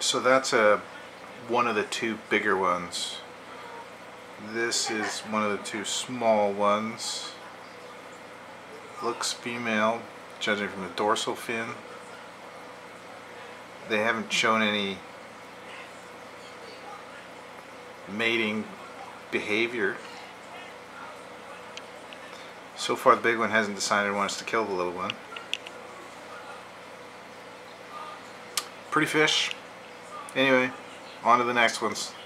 So that's one of the two bigger ones. This is one of the two small ones. Looks female, judging from the dorsal fin. They haven't shown any mating behavior. So far the big one hasn't decided it wants to kill the little one. Pretty fish. Anyway, on to the next ones.